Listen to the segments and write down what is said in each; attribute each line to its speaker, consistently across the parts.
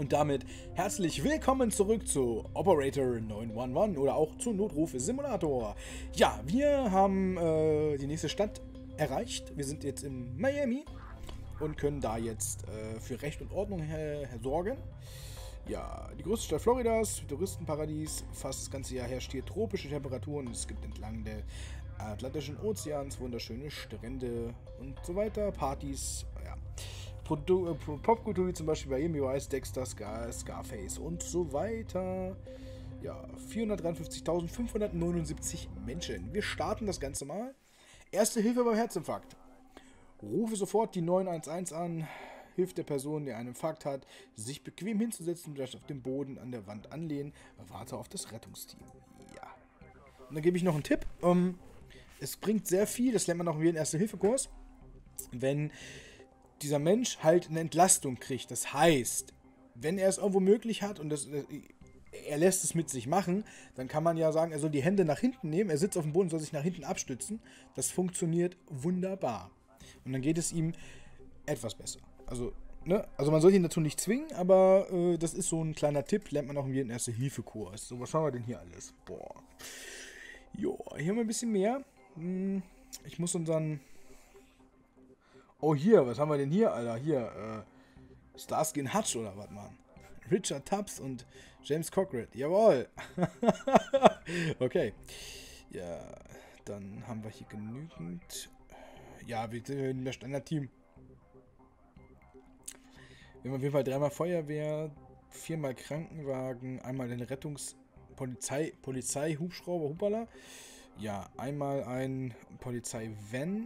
Speaker 1: Und damit herzlich willkommen zurück zu Operator 911 oder auch zu Notruf Simulator. Ja, wir haben die nächste Stadt erreicht. Wir sind jetzt in Miami und können da jetzt für Recht und Ordnung sorgen. Ja, die größte Stadt Floridas, Touristenparadies, fast das ganze Jahr herrscht hier tropische Temperaturen. Es gibt entlang des Atlantischen Ozeans wunderschöne Strände und so weiter, Partys, ja. Popkultur wie zum Beispiel bei Amy Wise, Dexter, Scarface und so weiter. Ja, 453.579 Menschen. Wir starten das Ganze mal. Erste Hilfe beim Herzinfarkt. Rufe sofort die 911 an. Hilft der Person, die einen Infarkt hat, sich bequem hinzusetzen, vielleicht auf dem Boden an der Wand anlehnen. Warte auf das Rettungsteam. Ja. Und dann gebe ich noch einen Tipp. Es bringt sehr viel, das lernt man auch wie im Erste-Hilfe-Kurs, wenn dieser Mensch halt eine Entlastung kriegt. Das heißt, wenn er es irgendwo möglich hat und er lässt es mit sich machen, dann kann man ja sagen, er soll die Hände nach hinten nehmen, er sitzt auf dem Boden, soll sich nach hinten abstützen. Das funktioniert wunderbar. Und dann geht es ihm etwas besser. Also, ne? Also man soll ihn dazu nicht zwingen, aber das ist so ein kleiner Tipp, lernt man auch in jedem Erste-Hilfe-Kurs. So, was haben wir denn hier alles? Boah. Jo, hier haben wir ein bisschen mehr. Ich muss unseren... Oh, hier, was haben wir denn hier, Alter? Hier, Starsky und Hutch oder was, Mann? Richard Tubbs und James Cochran. Jawohl. Okay. Ja, dann haben wir hier genügend... Ja, wir sind in der Standard-Team. Wir haben auf jeden Fall 3-mal Feuerwehr, 4-mal Krankenwagen, einmal den Polizei-Hubschrauber, Hupala. Ja, einmal ein Polizei-Van.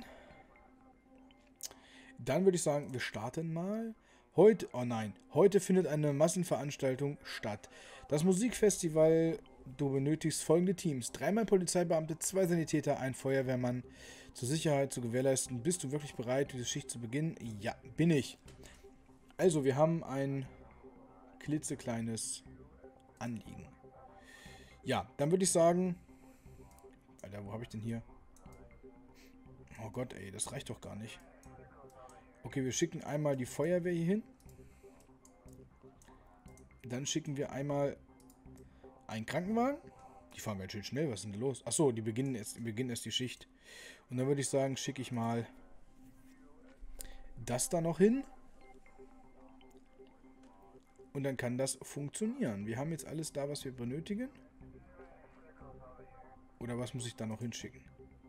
Speaker 1: Dann würde ich sagen, wir starten mal. Heute findet eine Massenveranstaltung statt. Das Musikfestival, du benötigst folgende Teams. 3-mal Polizeibeamte, 2 Sanitäter, ein Feuerwehrmann. Zur Sicherheit zu gewährleisten. Bist du wirklich bereit, diese Schicht zu beginnen? Ja, bin ich. Also, wir haben ein klitzekleines Anliegen. Ja, dann würde ich sagen... Alter, wo habe ich denn hier? Oh Gott, ey, das reicht doch gar nicht. Okay, wir schicken einmal die Feuerwehr hier hin. Dann schicken wir einmal einen Krankenwagen. Die fahren ganz schön schnell, was ist denn los? Achso, die beginnen erst die Schicht. Und dann würde ich sagen, schicke ich mal das da noch hin. Und dann kann das funktionieren. Wir haben jetzt alles da, was wir benötigen. Oder was muss ich da noch hinschicken?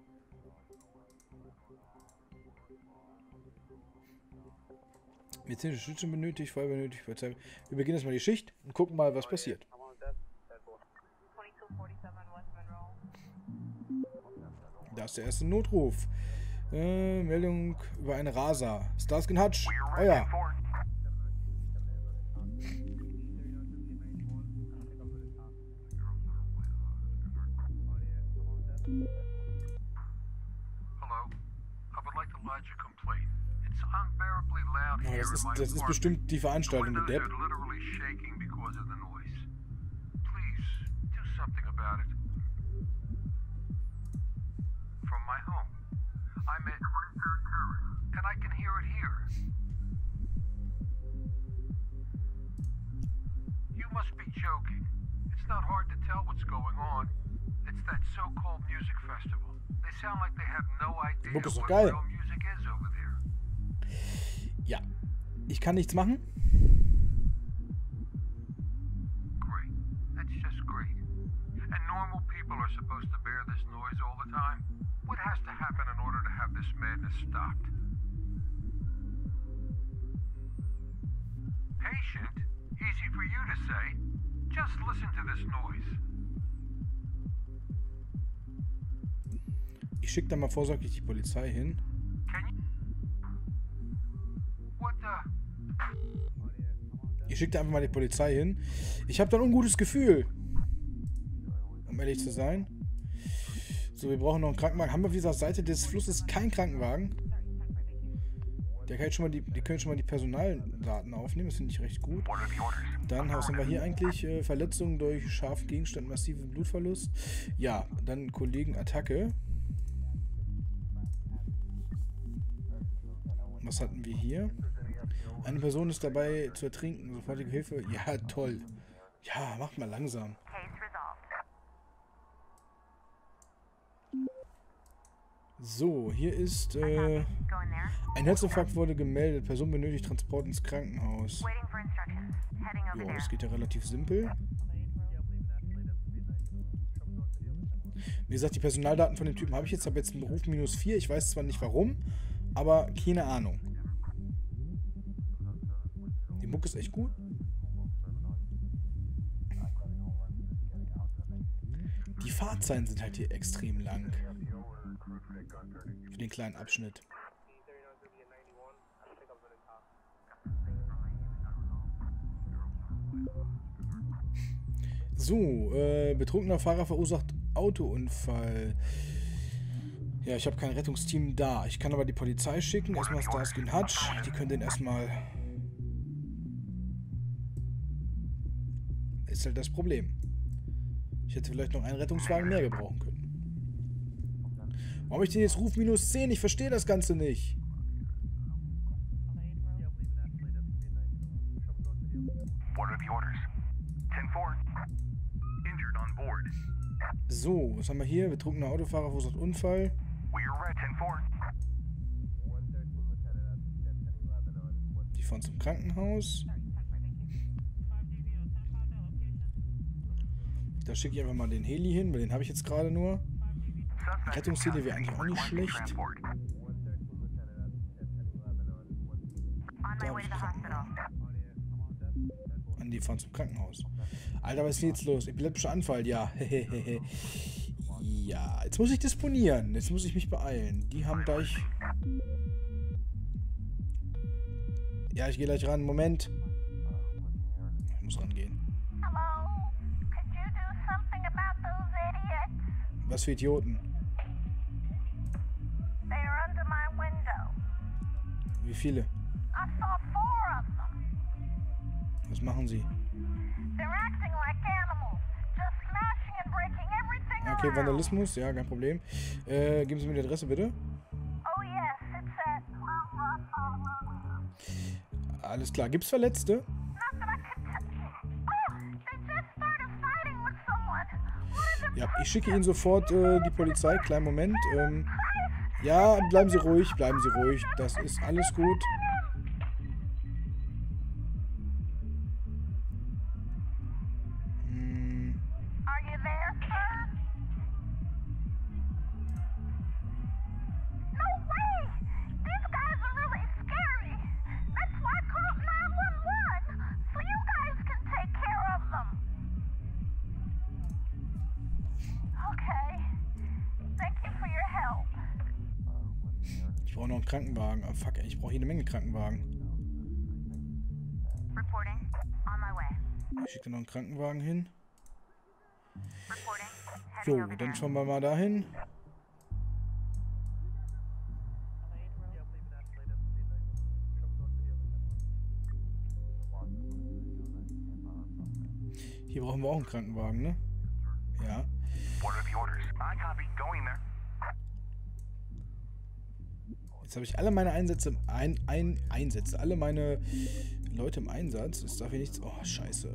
Speaker 1: Medizinische Stütze benötigt, Feuer benötigt, Polizei. Wir beginnen jetzt mal die Schicht und gucken mal, was passiert. Da ist der erste Notruf. Meldung über eine Rasa. Starsky und Hutch. Oh ja. Oh, das ist bestimmt die Veranstaltung, du Depp. Die Mucke ist doch geil. Ja, ich kann nichts machen. Ich schicke da mal vorsorglich die Polizei hin. Ich schicke da einfach mal die Polizei hin. Ich habe da ein ungutes Gefühl. Um ehrlich zu sein. So, wir brauchen noch einen Krankenwagen. Haben wir auf dieser Seite des Flusses keinen Krankenwagen? Der kann schon mal die können schon mal die Personaldaten aufnehmen. Das finde ich recht gut. Dann, was haben wir hier eigentlich? Verletzungen durch scharfen Gegenstand, massiven Blutverlust. Ja, dann Kollegenattacke. Was hatten wir hier? Eine Person ist dabei zu ertrinken. Sofortige Hilfe. Ja, toll. Ja, macht mal langsam. So, hier ist, ein Herzinfarkt wurde gemeldet. Person benötigt Transport ins Krankenhaus. Jo, das geht ja relativ simpel. Wie gesagt, die Personaldaten von dem Typen habe ich jetzt. Ich habe jetzt einen Beruf -4. Ich weiß zwar nicht warum, aber keine Ahnung. Die Mucke ist echt gut. Die Fahrzeiten sind halt hier extrem lang. Für den kleinen Abschnitt. So, betrunkener Fahrer verursacht Autounfall. Ja, ich habe kein Rettungsteam da. Ich kann aber die Polizei schicken. Erstmal Starsky und Hutch. Die können den erstmal... Ist halt das Problem. Ich hätte vielleicht noch einen Rettungswagen mehr gebrauchen können. Warum habe ich denn jetzt Ruf -10? Ich verstehe das Ganze nicht. So, was haben wir hier? Betrunkener Autofahrer verursacht Unfall. Die fahren zum Krankenhaus. Da schicke ich einfach mal den Heli hin, weil den habe ich jetzt gerade nur. Rettungsheli wäre eigentlich auch nicht schlecht. Da habe ich Krankenwagen. Die fahren zum Krankenhaus. Alter, was ist denn jetzt los? Epileptischer Anfall, ja. Ja, jetzt muss ich disponieren. Jetzt muss ich mich beeilen. Die haben gleich... Ja, ich gehe gleich ran. Moment. Ich muss rangehen. Was für Idioten? Wie viele? Was machen sie? Okay, Vandalismus, ja, kein Problem. Geben Sie mir die Adresse, bitte. Alles klar. Gibt's Verletzte? Ja, ich schicke Ihnen sofort die Polizei. Kleinen Moment. Ja, bleiben Sie ruhig, bleiben Sie ruhig. Das ist alles gut. Ich brauche noch einen Krankenwagen. Oh, fuck, ey, ich brauche jede Menge Krankenwagen. Ich schicke da noch einen Krankenwagen hin. So, dann schauen wir mal dahin. Hier brauchen wir auch einen Krankenwagen, ne? Ja. Jetzt habe ich alle meine Einsätze alle meine Leute im Einsatz. Es darf hier nichts... Oh, scheiße.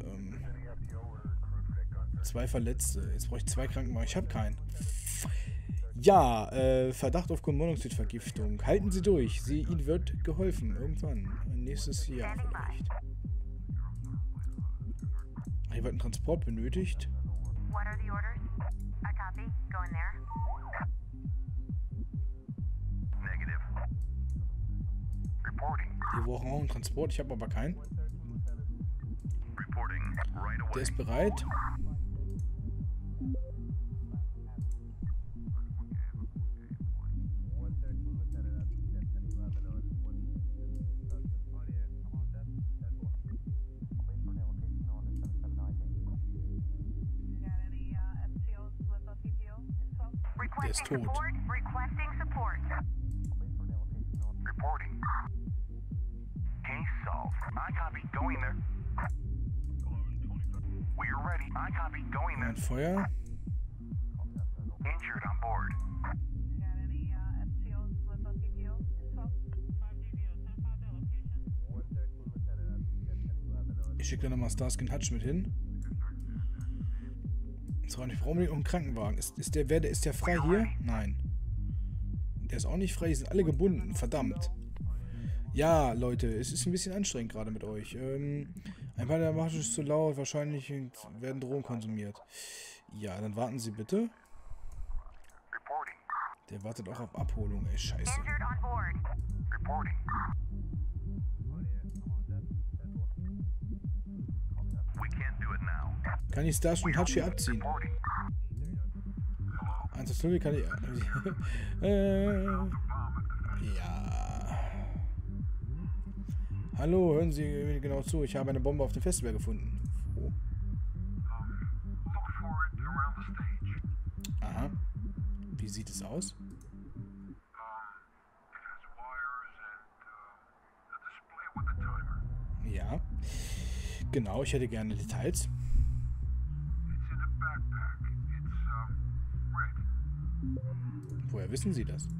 Speaker 1: 2 Verletzte. Jetzt brauche ich 2 Krankenwagen. Ich habe keinen. Ja, Verdacht auf Kohlenmonoxidvergiftung. Halten Sie durch. Ihnen wird geholfen. Irgendwann. Nächstes Jahr vielleicht. Hier wird ein Transport benötigt. Wir brauchen auch einen Transport. Ich habe aber keinen. Der ist bereit. Der ist tot. Ein Feuer. Ich schicke da nochmal Starsky und Hutch mit hin. Ich brauche unbedingt noch einen Krankenwagen. Ist der frei hier? Nein. Der ist auch nicht frei. Die sind alle gebunden. Verdammt. Ja, Leute, es ist ein bisschen anstrengend gerade mit euch. Ein paar der Macht ist zu laut. Wahrscheinlich werden Drogen konsumiert. Ja, dann warten Sie bitte. Der wartet auch auf Abholung, ey, scheiße. Kann ich Starsky und Hutch hier abziehen? 1-0 kann ich... ja. Hallo, hören Sie mir genau zu. Ich habe eine Bombe auf dem Festival gefunden. Wo? Aha. Wie sieht es aus? Ja. Genau, ich hätte gerne Details. Woher wissen Sie das?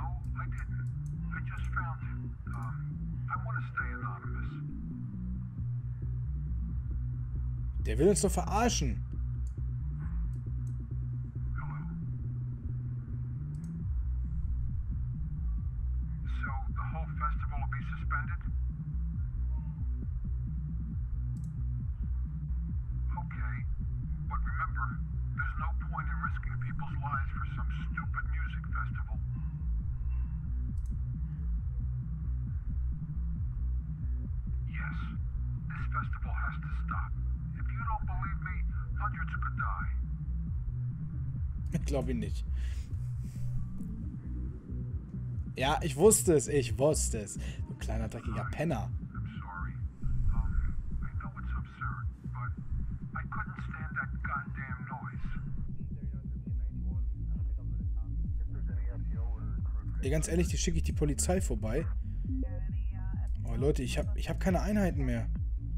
Speaker 1: Der will uns doch verarschen. Ich glaube ihn nicht. Ja, ich wusste es. Ich wusste es. Du kleiner, dreckiger Penner. Ey, ganz ehrlich, die schicke ich die Polizei vorbei. Oh, Leute, ich hab keine Einheiten mehr.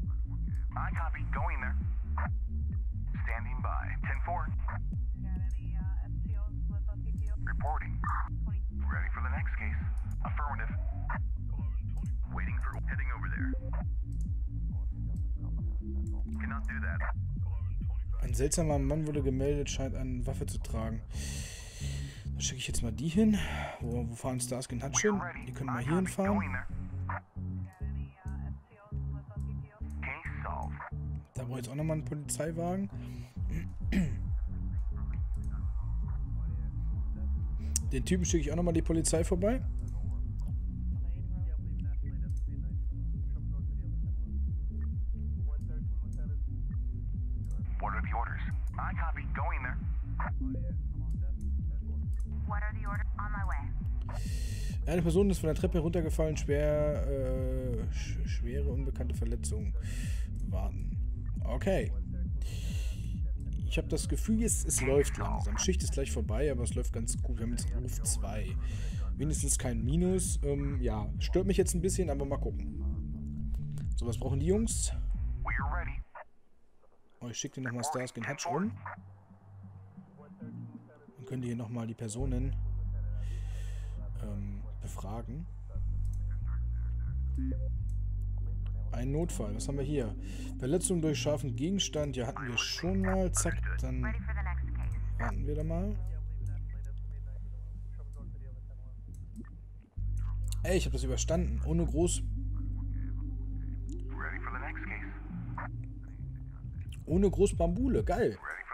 Speaker 1: Ein seltsamer Mann wurde gemeldet, scheint eine Waffe zu tragen. Da schicke ich jetzt mal die hin. Wo fahren Starsky und Hutch hin? Die können mal hier hinfahren. Da brauche ich jetzt auch nochmal einen Polizeiwagen. Den Typen schicke ich auch nochmal die Polizei vorbei. Eine Person ist von der Treppe heruntergefallen, schwere unbekannte Verletzungen. Warten. Okay. Ich habe das Gefühl, es läuft langsam. Schicht ist gleich vorbei, aber es läuft ganz gut. Wir haben jetzt Ruf 2. Wenigstens kein Minus. Ja, stört mich jetzt ein bisschen, aber mal gucken. So, was brauchen die Jungs? Oh, ich schicke dir nochmal Starsky und Hutch rum. Dann können die hier nochmal die Personen befragen. Ein Notfall. Was haben wir hier? Verletzung durch scharfen Gegenstand. Ja, hatten wir schon mal. Zack, dann warten wir da mal. Ey, ich habe das überstanden. Ohne groß... Ohne groß Bambule. Geil.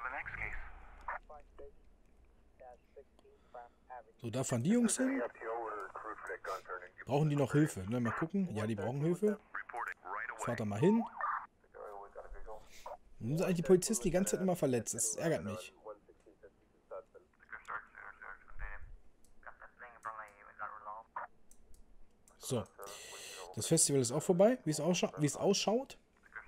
Speaker 1: So, da fahren die Jungs hin. Brauchen die noch Hilfe? Ne, mal gucken. Ja, die brauchen Hilfe. Fahrt da mal hin. Warum sind eigentlich die Polizisten die ganze Zeit immer verletzt? Das ärgert mich. So. Das Festival ist auch vorbei. Wie es ausschaut.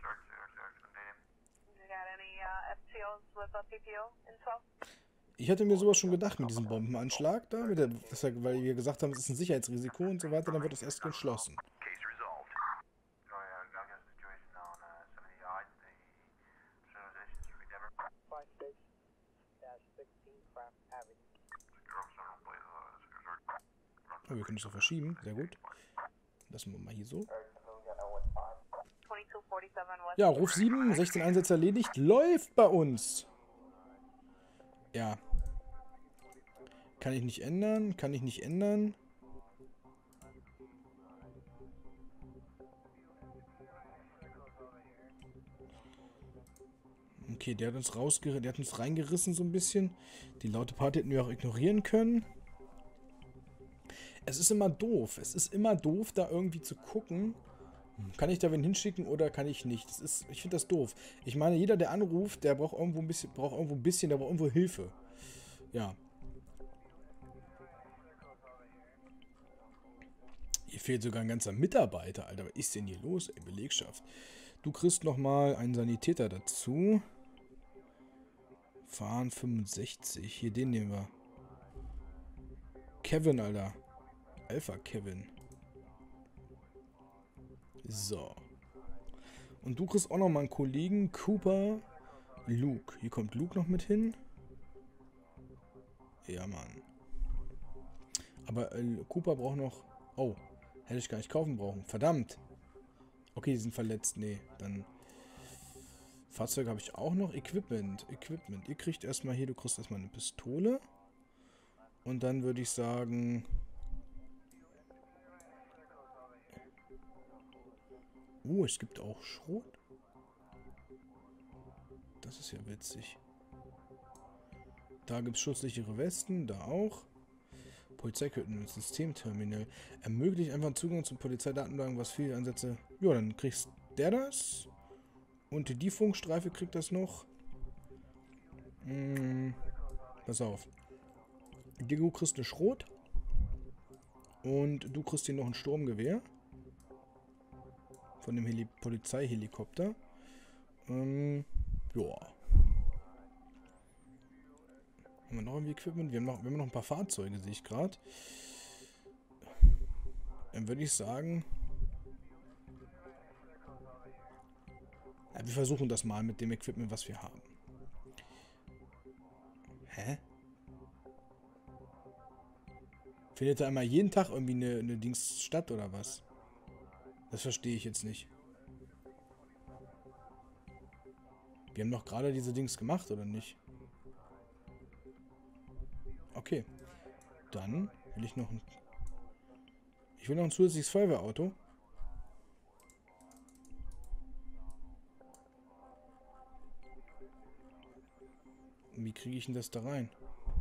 Speaker 1: Ich hatte mir sowas schon gedacht mit diesem Bombenanschlag da, weil wir gesagt haben, es ist ein Sicherheitsrisiko und so weiter, dann wird das erst geschlossen. Oh, wir können es auch verschieben, sehr gut. Lassen wir mal hier so. Ja, Ruf 7, 16 Einsätze erledigt. Läuft bei uns. Ja. Kann ich nicht ändern. Kann ich nicht ändern. Okay, der hat uns reingerissen so ein bisschen. Die laute Party hätten wir auch ignorieren können. Es ist immer doof. Es ist immer doof, da irgendwie zu gucken. Kann ich da wen hinschicken oder kann ich nicht? Ich finde das doof. Ich meine, jeder, der anruft, der braucht irgendwo ein bisschen, der braucht irgendwo Hilfe. Ja. Hier fehlt sogar ein ganzer Mitarbeiter, Alter. Was ist denn hier los, ey, Belegschaft? Du kriegst nochmal einen Sanitäter dazu. Fahren 65. Hier, den nehmen wir. Kevin, Alter. Alpha Kevin. So. Und du kriegst auch nochmal einen Kollegen. Cooper. Luke. Hier kommt Luke noch mit hin. Ja, Mann. Aber Cooper braucht noch... Oh. Hätte ich gar nicht kaufen brauchen. Verdammt. Okay, die sind verletzt. Nee, dann... Fahrzeuge habe ich auch noch. Equipment. Ihr kriegt erstmal hier... Du kriegst erstmal eine Pistole. Und dann würde ich sagen... es gibt auch Schrot. Das ist ja witzig. Da gibt es schutzsichere Westen. Da auch. Polizeikütten mit Systemterminal. Ermöglicht einfach Zugang zum Polizeidatenbank, was viele Ansätze... Ja, dann kriegst der das. Und die Funkstreife kriegt das noch. Pass auf. Du kriegst eine Schrot. Und du kriegst hier noch ein Sturmgewehr. Von dem Polizeihelikopter. Ja. Haben wir noch irgendwie Equipment? Wir haben noch ein paar Fahrzeuge, sehe ich gerade. Dann würde ich sagen... Ja, wir versuchen das mal mit dem Equipment, was wir haben. Hä? Findet da einmal jeden Tag irgendwie eine Dings statt oder was? Das verstehe ich jetzt nicht. Wir haben doch gerade diese Dings gemacht, oder nicht? Okay. Dann will ich noch ein... Ich will noch ein zusätzliches Feuerwehrauto. Wie kriege ich denn das da rein?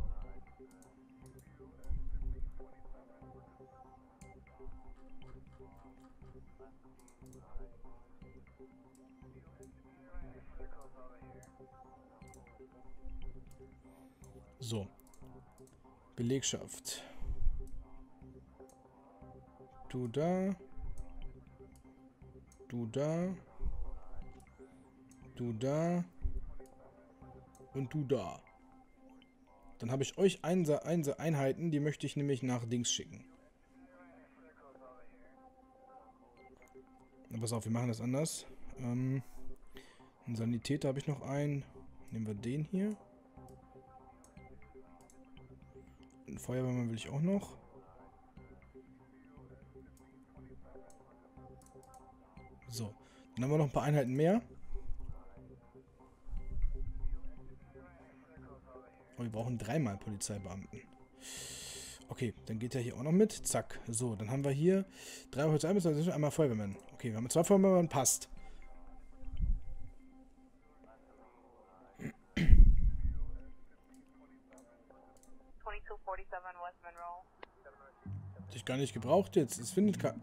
Speaker 1: So. Belegschaft. Du da. Du da. Du da. Und du da. Dann habe ich euch Einheiten, die möchte ich nämlich nach Dings schicken. Na, pass auf, wir machen das anders. Einen Sanitäter habe ich noch einen. Nehmen wir den hier. Einen Feuerwehrmann will ich auch noch. So, dann haben wir noch ein paar Einheiten mehr. Oh, wir brauchen 3 Polizeibeamten. Okay, dann geht er hier auch noch mit. Zack. So, dann haben wir hier 3 Polizeibeamten, einmal Feuerwehrmann. Okay, wir haben 2 Feuerwehrmann, passt. Hätte ich gar nicht gebraucht jetzt. Es findet kein...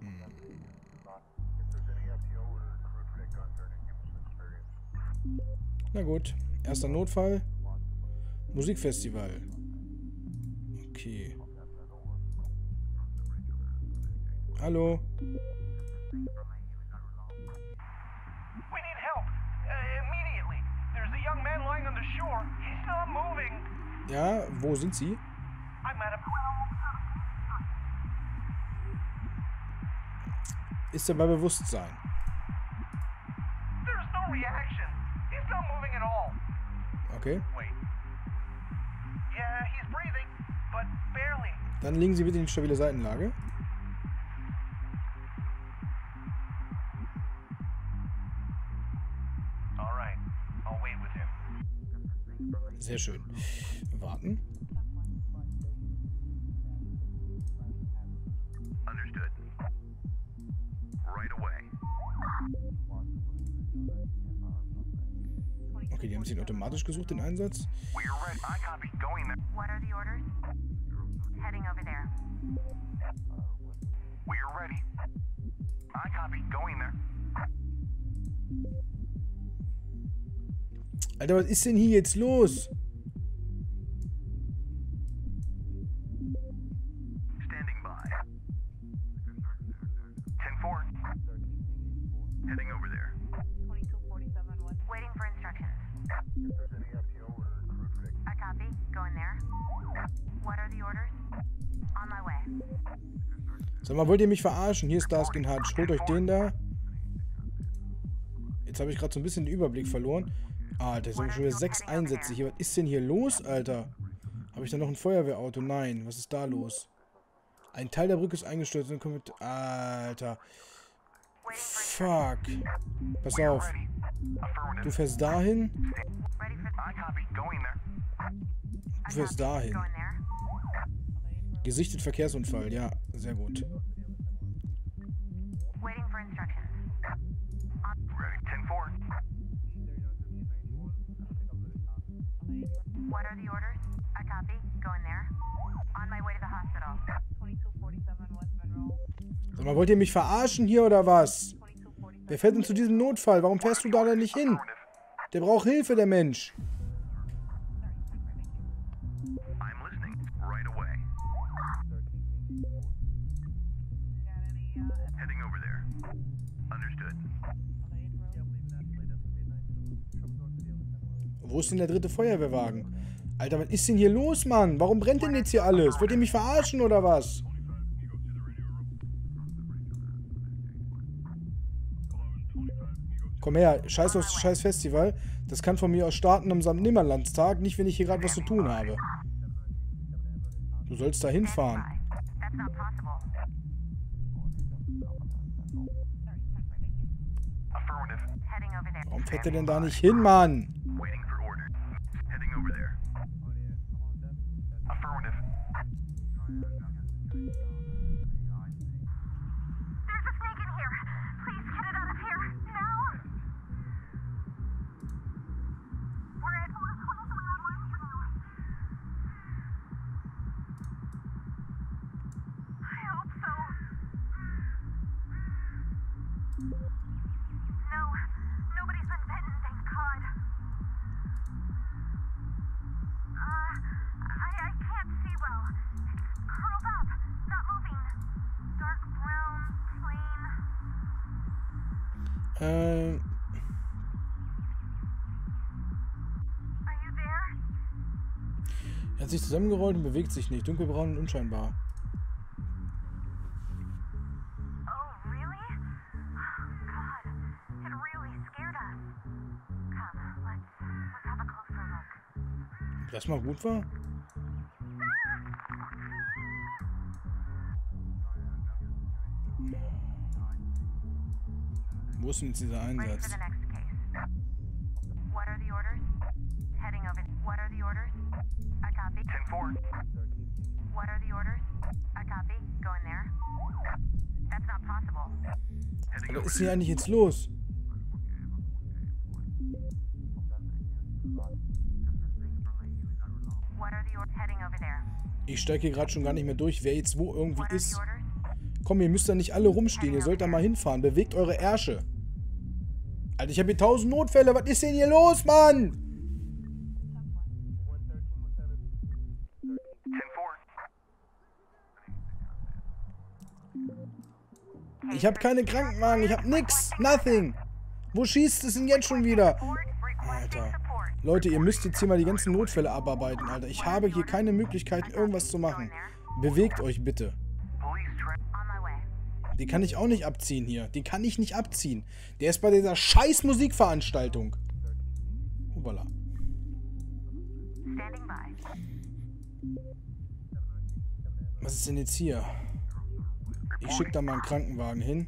Speaker 1: Na gut. Erster Notfall. Musikfestival. Okay. Hallo. Ja, wo sind Sie? Ist er bei Bewusstsein? Okay. Dann legen Sie bitte in stabile Seitenlage. Sehr schön. Warten. Okay, die haben sich automatisch gesucht, den Einsatz. Alter, was ist denn hier jetzt los? Sag mal, wollt ihr mich verarschen? Hier ist Starsky und Hutch. Holt euch den da. Jetzt habe ich gerade so ein bisschen den Überblick verloren. Alter, jetzt haben wir schon wieder 6 Einsätze hier. Was ist denn hier los, Alter? Habe ich da noch ein Feuerwehrauto? Nein. Was ist da los? Ein Teil der Brücke ist eingestürzt. Dann kommen wir... Alter. Fuck. Pass auf. Du fährst dahin. Du fährst dahin. Gesichtet Verkehrsunfall. Ja, sehr gut. Sag mal, wollt ihr mich verarschen hier oder was? Wer fährt denn zu diesem Notfall? Warum fährst du da denn nicht hin? Der braucht Hilfe, der Mensch. Wo ist denn der dritte Feuerwehrwagen? Alter, was ist denn hier los, Mann? Warum brennt denn jetzt hier alles? Wollt ihr mich verarschen oder was? Komm her, scheiß aufs scheiß Festival. Das kann von mir aus starten am Samtnimmerlandstag, nicht wenn ich hier gerade was zu tun habe. Du sollst da hinfahren. Warum fährt der denn da nicht hin, Mann? Er hat sich zusammengerollt und bewegt sich nicht. Dunkelbraun und unscheinbar. Ob das mal gut war? Wo ist denn jetzt dieser Einsatz? Was ist hier eigentlich jetzt los? Ich steige hier gerade schon gar nicht mehr durch, wer jetzt wo irgendwie ist. Komm, ihr müsst da nicht alle rumstehen. Ihr sollt da mal hinfahren. Bewegt eure Ärsche. Alter, ich habe hier 1000 Notfälle. Was ist denn hier los, Mann? Ich habe keine Krankenwagen. Ich habe nix. Nothing. Wo schießt es denn jetzt schon wieder? Alter. Leute, ihr müsst jetzt hier mal die ganzen Notfälle abarbeiten, Alter. Ich habe hier keine Möglichkeiten, irgendwas zu machen. Bewegt euch bitte. Den kann ich auch nicht abziehen hier. Den kann ich nicht abziehen. Der ist bei dieser scheiß Musikveranstaltung. Hoppala. Was ist denn jetzt hier? Ich schicke da mal einen Krankenwagen hin.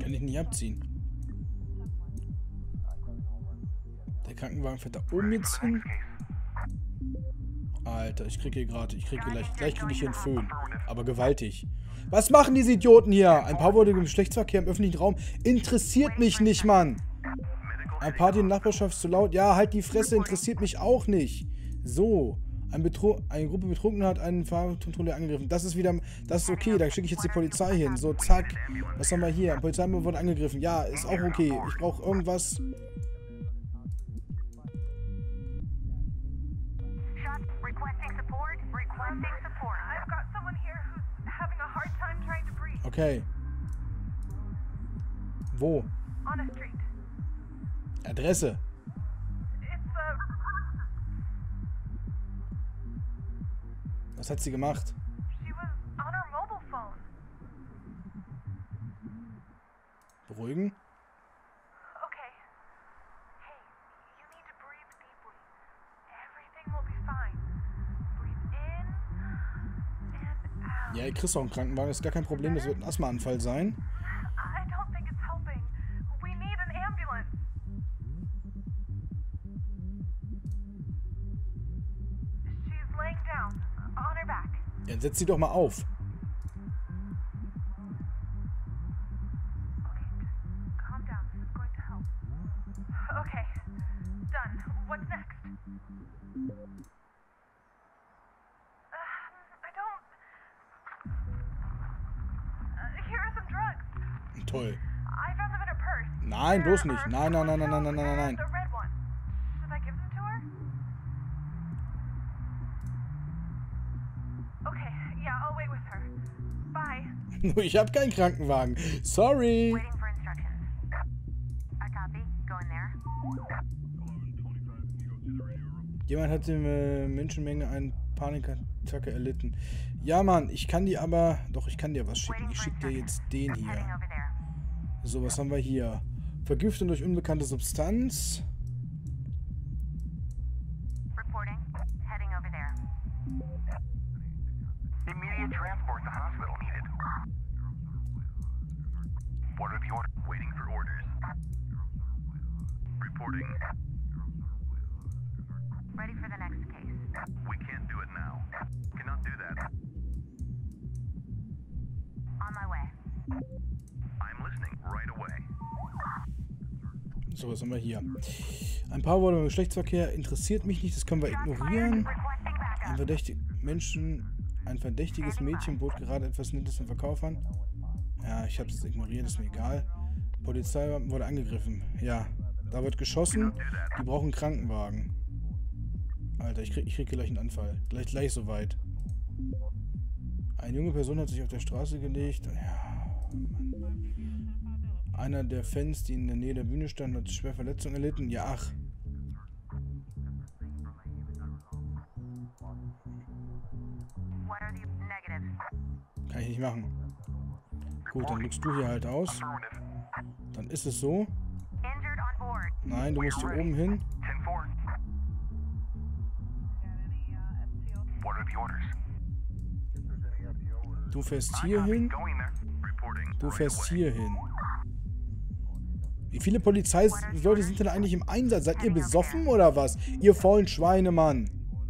Speaker 1: Kann ich nicht abziehen. Der Krankenwagen fährt da oben jetzt hin. Alter, ich kriege gleich kriege ich hier einen Föhn. Aber gewaltig. Was machen diese Idioten hier? Ein paar wurde im Geschlechtsverkehr im öffentlichen Raum. Interessiert mich nicht, Mann. Ein Party in der Nachbarschaft ist zu laut. Ja, halt die Fresse, interessiert mich auch nicht. So. Eine Gruppe Betrunkener hat einen Fahrkontrolleur angegriffen. Das ist okay, da schicke ich jetzt die Polizei hin. So, zack. Was haben wir hier? Ein Polizeimann wurde angegriffen. Ja, ist auch okay. Ich brauche irgendwas. Okay. Wo? Adresse. Was hat sie gemacht? Beruhigen? Ja, ihr kriegst auch einen Krankenwagen, das ist gar kein Problem, das wird ein Asthmaanfall sein. Ja, dann setz sie doch mal auf. Toll. Nein, bloß nicht. Nein, nein, nein, nein, nein, nein, nein, nein. Ich habe keinen Krankenwagen. Sorry. Jemand hat in Menschenmenge eine Panikattacke erlitten. Ja, Mann, ich kann dir aber... Doch, ich kann dir was schicken. Ich schicke dir jetzt den hier. So, was haben wir hier? Vergiftung durch unbekannte Substanz. So, was haben wir hier? Ein paar Worte über Geschlechtsverkehr interessiert mich nicht, das können wir ignorieren. Ein verdächtiges Mädchen bot gerade etwas Nettes im Verkauf an. Ja, ich habe es ignoriert, ist mir egal. Polizei wurde angegriffen. Ja, da wird geschossen. Die brauchen einen Krankenwagen. Alter, ich krieg gleich einen Anfall. Gleich soweit. Eine junge Person hat sich auf der Straße gelegt. Ja, Mann. Einer der Fans, die in der Nähe der Bühne standen, hat schwer Verletzungen erlitten. Ja, ach. Kann ich nicht machen. Gut, dann lügst du hier halt aus. Dann ist es so. Nein, du musst hier oben hin. Du fährst hier hin. Du fährst hier hin. Wie viele Polizeileute sind denn eigentlich im Einsatz? Seid ihr besoffen oder was? Ihr faulen Schweine, Mann.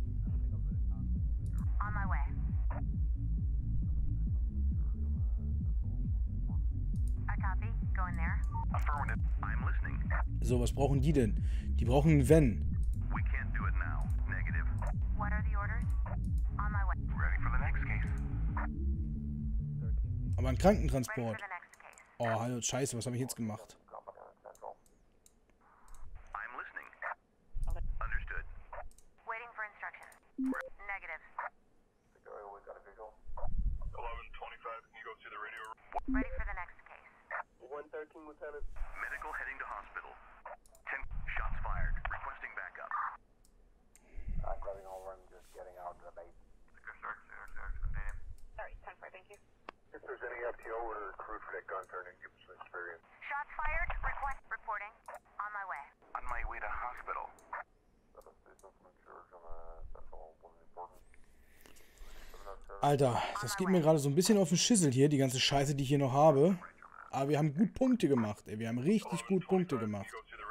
Speaker 1: So, was brauchen die denn? Die brauchen ein Wenn. Aber ein Krankentransport. Oh, hallo, scheiße, was habe ich jetzt gemacht? Alter, das geht mir gerade so ein bisschen auf den Schissel hier, die ganze Scheiße, die ich hier noch habe. Aber wir haben gut Punkte gemacht, ey. Wir haben richtig gut Punkte gemacht.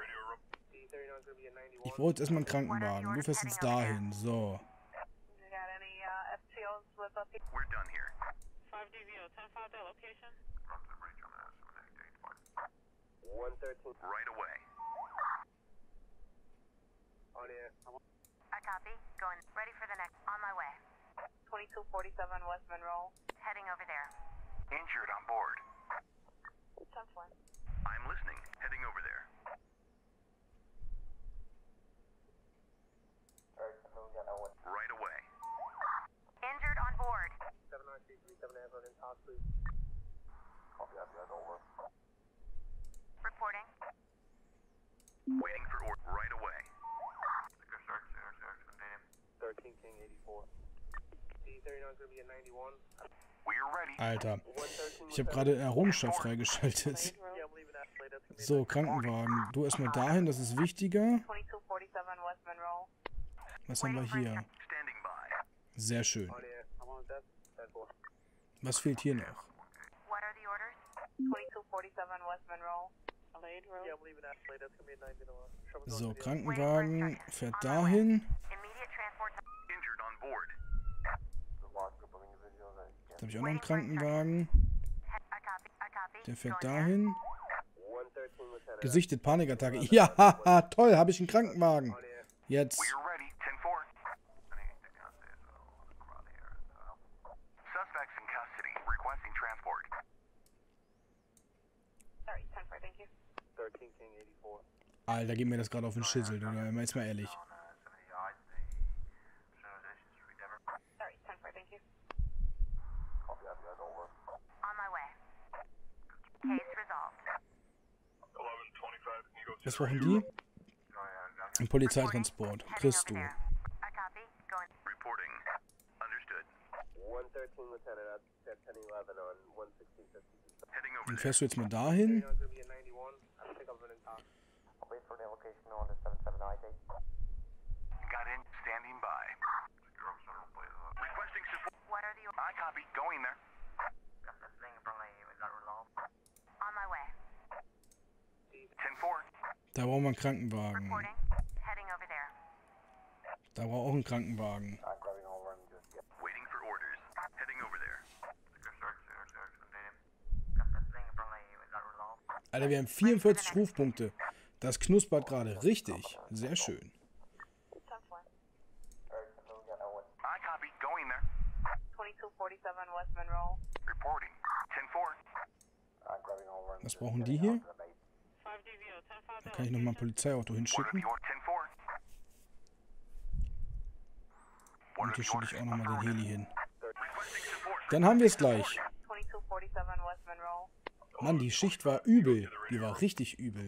Speaker 1: Ich brauche jetzt erstmal einen Krankenwagen. Du fährst jetzt dahin. So.
Speaker 2: Right away. I copy. Going. Ready for the next. On my way. 2247 West Monroe. Heading over there. Injured on board. 10-4. I'm listening. Heading over there. Right away. Injured on board. 79337 in talk, please. Copy that, over. Reporting. Waiting for order. Right away. 13 King 84. D39 gonna be at 91. We're ready.
Speaker 1: Alter. Ich habe gerade Errungenschaft freigeschaltet. So, Krankenwagen. Du erstmal dahin, das ist wichtiger. Was haben wir hier? Sehr schön. Was fehlt hier noch? So, Krankenwagen fährt dahin. Jetzt habe ich auch noch einen Krankenwagen. Der fährt dahin. Gesichtet, Panikattacke. Ja, haha, toll, habe ich einen Krankenwagen. Jetzt. Alter, gib mir das gerade auf den Schüssel, du, jetzt mal ehrlich. Was brauchen die? Ein Polizeitransport. Kriegst du. Dann fährst du jetzt mal dahin. Da brauchen wir einen Krankenwagen. Da braucht auch einen Krankenwagen. Alter, wir haben 44 Rufpunkte. Das knuspert gerade richtig. Sehr schön. Was brauchen die hier? Da kann ich nochmal ein Polizeiauto hinschicken. Und hier schicke ich auch nochmal den Heli hin. Dann haben wir es gleich. Mann, die Schicht war übel. Die war richtig übel.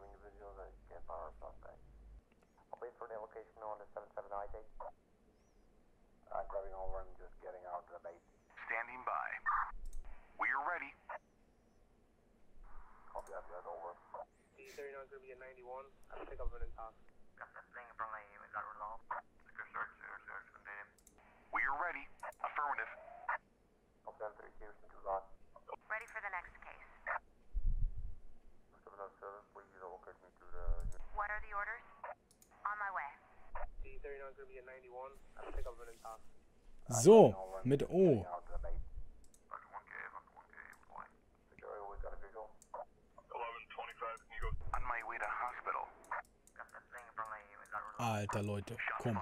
Speaker 2: Ready for the next case. What are the orders? On my way.
Speaker 1: So, mit O. Alter, Leute, komm.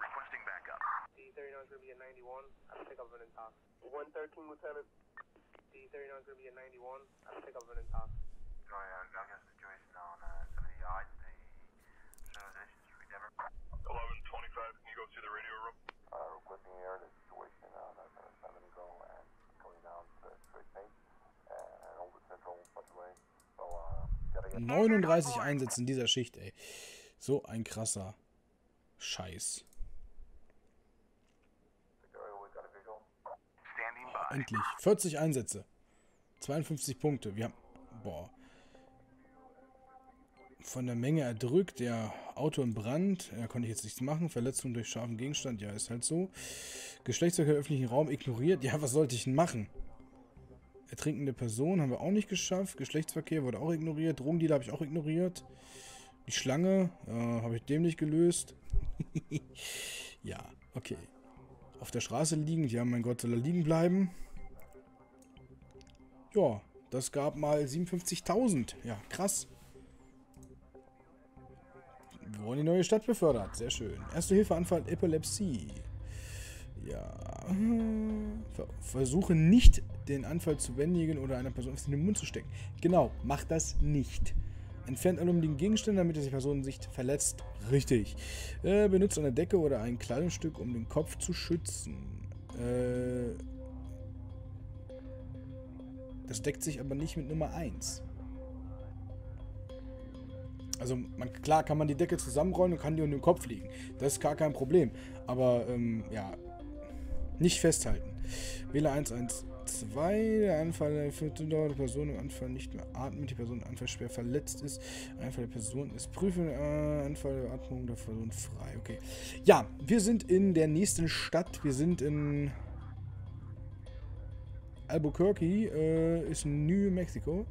Speaker 1: Und 39 Einsätze in dieser Schicht, ey. So ein krasser Scheiß. Endlich. 40 Einsätze. 52 Punkte. Wir haben... Boah. Von der Menge erdrückt. Der Auto im Brand. Ja, konnte ich jetzt nichts machen. Verletzung durch scharfen Gegenstand. Ja, ist halt so. Geschlechtsverkehr im öffentlichen Raum ignoriert. Ja, was sollte ich denn machen? Ertrinkende Person haben wir auch nicht geschafft. Geschlechtsverkehr wurde auch ignoriert. Drogendealer habe ich auch ignoriert. Die Schlange habe ich dämlich gelöst. Ja, okay. Auf der Straße liegen. Ja, mein Gott, soll er liegen bleiben? Ja, das gab mal 57.000. Ja, krass. Wir wurden in die neue Stadt befördert. Sehr schön. Erste-Hilfe-Anfall Epilepsie. Ja. Versuche nicht, den Anfall zu bändigen oder einer Person in den Mund zu stecken. Genau, mach das nicht. Entfernt alle umliegenden Gegenstände, damit die Person sich verletzt. Richtig. Benutzt eine Decke oder ein Kleidungsstück, um den Kopf zu schützen. Das deckt sich aber nicht mit Nummer 1. Also, klar kann man die Decke zusammenrollen und kann die unter den Kopf liegen. Das ist gar kein Problem. Aber, ja, nicht festhalten. Wähle 112. Der Anfall der Person im Anfall nicht mehr atmet. Die Person im Anfall schwer verletzt ist. Anfall der Person ist prüfen. Anfall der Atmung der Person frei. Okay. Ja, wir sind in der nächsten Stadt. Wir sind in Albuquerque. Ist New Mexico.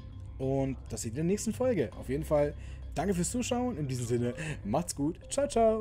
Speaker 1: Und das seht ihr in der nächsten Folge. Auf jeden Fall danke fürs Zuschauen. In diesem Sinne, macht's gut. Ciao, ciao.